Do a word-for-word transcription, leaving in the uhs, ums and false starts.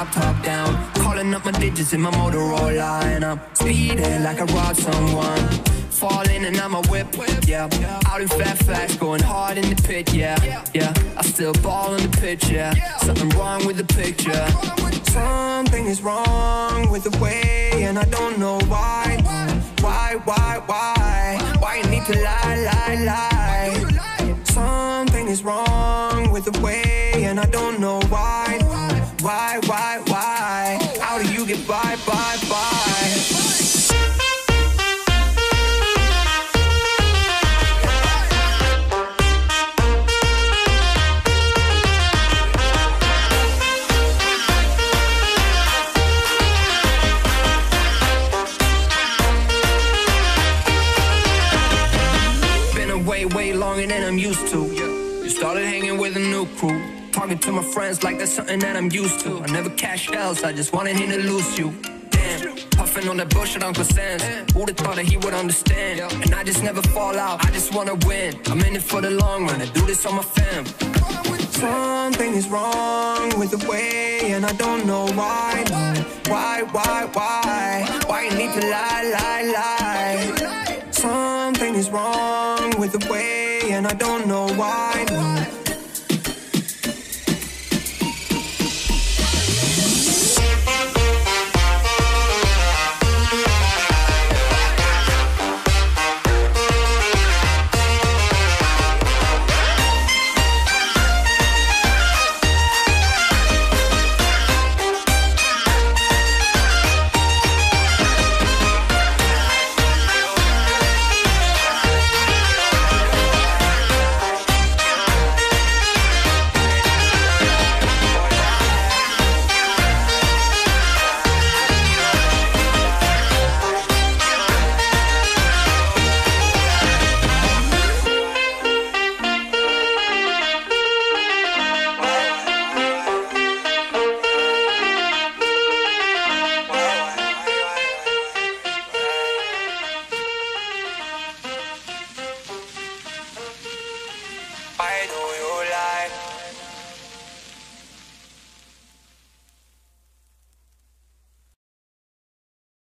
drop top down, calling up my digits in my Motorola, and I'm speeding like I robbed someone. Falling and I'm a whip, yeah. Out in fat flash, going hard in the pit, yeah, yeah. I still ball on the pitch, yeah. Something wrong with the picture. Something is wrong with the way, and I don't know why. Why, why, why? Why you need to lie, lie, lie? Something is wrong with the way, and I don't know why. Why, why, why? How do you get by, by, by? Way, way longer than I'm used to. You started hanging with a new crew, talking to my friends like that's something that I'm used to. I never cash shells, I just wanted him to lose you. Damn, puffing on that bullshit Uncle Sam's. Who'da thought that he would understand? And I just never fall out, I just wanna win. I'm in it for the long run, I do this on my fam. Something is wrong with the way, and I don't know why. Why, why, why? Why you need to lie, lie, lie? Something is wrong with the way, and I don't know why.